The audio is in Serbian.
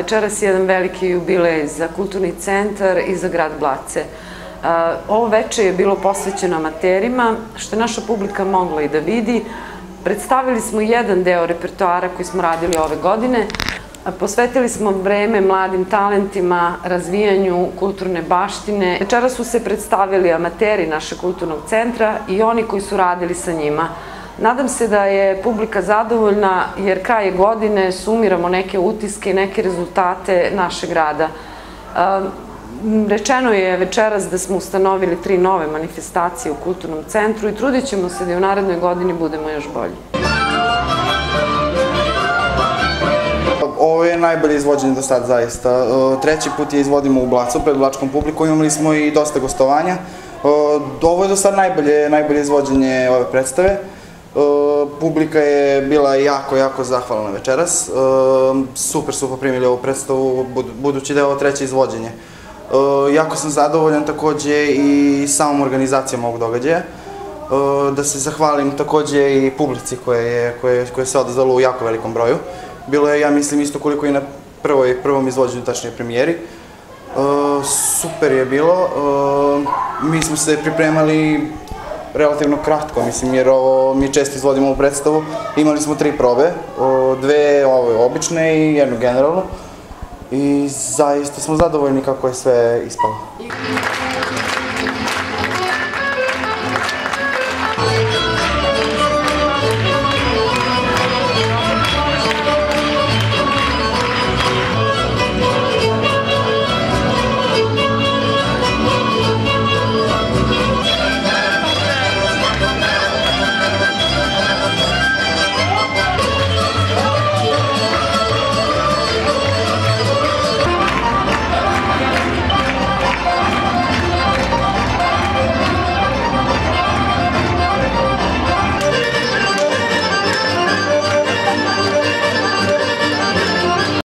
večeras jedan veliki jubilej za Kulturni centar i za grad Blace. Ovo veče je bilo posvećeno amaterima, što je naša publika mogla i da vidi. Predstavili smo jedan deo repertoara koji smo radili ove godine. Posvetili smo vreme mladim talentima, razvijanju kulturne baštine. Večeras su se predstavili amateri našeg kulturnog centra i oni koji su radili sa njima. Nadam se da je publika zadovoljna jer kraj godine sumiramo neke utiske i neke rezultate našeg rada. Rečeno je večeras da smo ustanovili 3 nove manifestacije u Kulturnom centru i trudit ćemo se da u narednoj godini budemo još bolji. Ovo je najbolje izvođenje do sad, zaista. Treći put je izvodimo u Blacu, pred blačkom publikom, imali smo i dosta gostovanja. Ovo je do sad najbolje izvođenje ove predstave. Publika je bila jako zahvalna večeras. Super su poprimili ovu predstavu, budući da je ovo treće izvođenje. Jako sam zadovoljan takođe i samom organizacijom ovog događaja. Da se zahvalim takođe i publici koja se odazvala u jako velikom broju. Bilo je, ja mislim, isto koliko i na prvom izvođenju, tačnije premijeri. Super je bilo. Mi smo se pripremali relativno kratko, mislim, jer mi često izvodimo ovu predstavu. Imali smo 3 probe, 2 obične i 1 generalnu. I zaista smo zadovoljni kako je sve ispalo.